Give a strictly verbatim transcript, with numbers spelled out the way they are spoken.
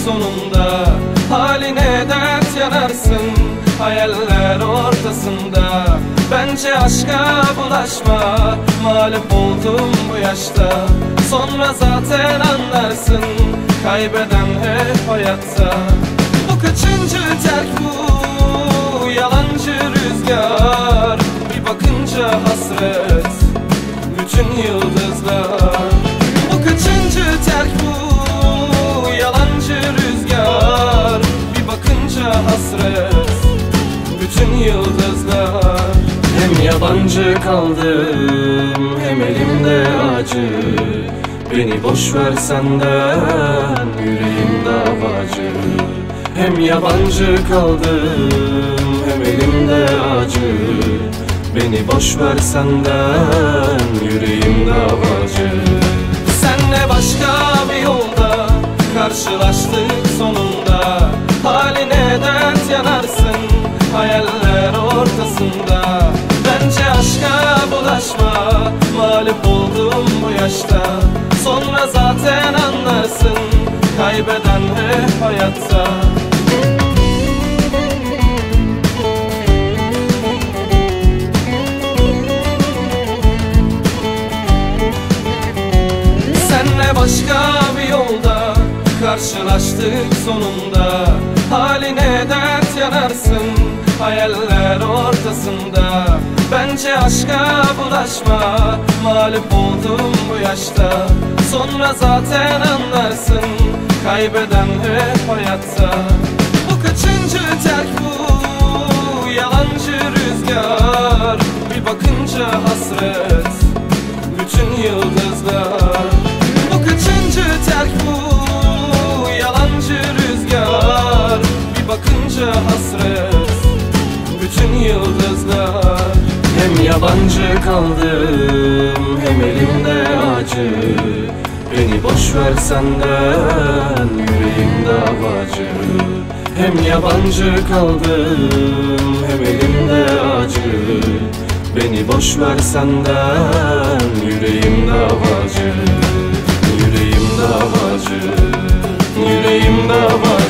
sonunda. Haline dert yanarsın hayaller ortasında. Bence aşka bulaşma, mağlup oldum bu yaşta. Sonra zaten anlarsın, kaybeden hep hayatta. Bu kaçıncı terk bu, yalancı rüzgar. Bir bakınca hasret, bütün yıldızlar. Bu kaçıncı terk bu, yalancı rüzgar. Bir bakınca hasret, bütün yıldızlar. Hem yabancı kaldım, hem elimde acı. Beni boş ver senden, yüreğim davacı. Hem yabancı kaldım, hem elimde acı. Beni boş ver senden, yüreğim davacı. Senle başka bir yolda karşılaştık sonunda. Haline dert yanarsın hayaller ortasında. Bence aşka bulaşma, mağlup oldum bu yaşta. Sonra zaten anlarsın, kaybeden hep hayatta. Senle başka bir yolda karşılaştık sonunda. Haline dert yanarsın hayaller ortasında. Bence aşka bulaşma, mağlup oldum bu yaşta. Sonra zaten anlarsın, kaybeden hep hayatta. Bu kaçıncı terk bu, yalancı rüzgar. Bir bakınca hasret, bütün yıldızlar. Bu kaçıncı terk bu, yalancı rüzgar. Bir bakınca hasret, bütün yıldızlar. Hem yabancı kaldım, hem elimde acı. Beni boş ver senden, yüreğim davacı. Hem yabancı kaldım, hem elimde acı. Beni boş ver senden, yüreğim davacı. Yüreğim davacı, yüreğim davacı.